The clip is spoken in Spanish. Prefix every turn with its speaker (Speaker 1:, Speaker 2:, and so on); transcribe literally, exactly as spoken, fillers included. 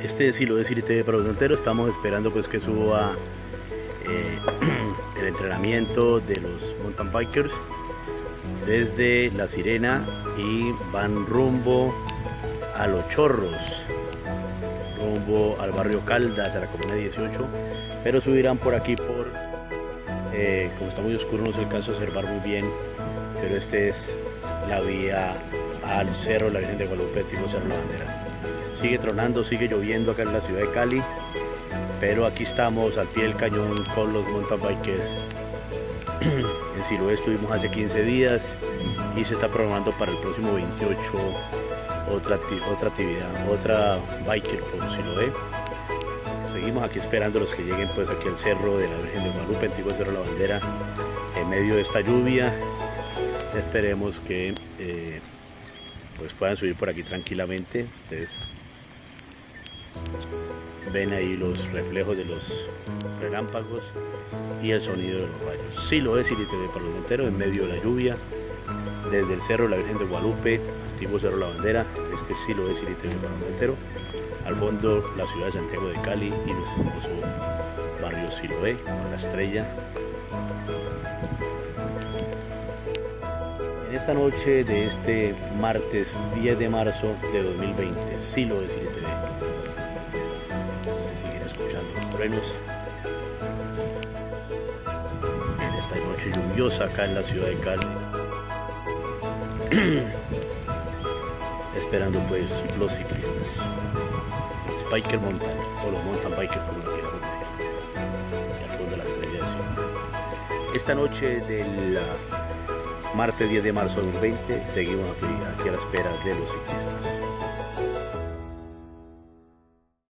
Speaker 1: Este es Siloé City T V para los monteros. Estamos esperando pues que suba eh, el entrenamiento de los mountain bikers desde La Sirena y van rumbo a Los Chorros, rumbo al barrio Caldas, a la comuna dieciocho, pero subirán por aquí por, eh, como está muy oscuro no se alcanza a observar muy bien, pero este es la vía al cerro La Virgen de Guadalupe, tipo Cerro La Bandera. Sigue tronando, sigue lloviendo acá en la ciudad de Cali, pero aquí estamos al pie del cañón con los mountain bikers. En Siloé estuvimos hace quince días y se está programando para el próximo veintiocho otra, otra actividad, otra biker por Siloé. Seguimos aquí esperando a los que lleguen pues aquí al cerro de la Virgen de Guadalupe, antiguo Cerro La Bandera, en medio de esta lluvia. Esperemos que eh, pues puedan subir por aquí tranquilamente. Ustedes ven ahí los reflejos de los relámpagos y el sonido de los rayos. Siloé City T V para los monteros, en medio de la lluvia, desde el cerro La Virgen de Guadalupe, antiguo Cerro La Bandera. Este es Siloé City T V para los monteros. Al fondo la ciudad de Santiago de Cali y nuestro hermoso barrio Siloé, con la estrella. En esta noche de este martes diez de marzo de dos mil veinte, Siloé City T V. Se siguen escuchando los truenos en esta noche lluviosa acá en la ciudad de Cali. Esperando pues los ciclistas, los biker mountain o los mountain bikers como lo quieramos decir, y al fondo de la estrella de ciudad. Esta noche del martes diez de marzo de dos mil veinte seguimos aquí, aquí a la espera de los ciclistas.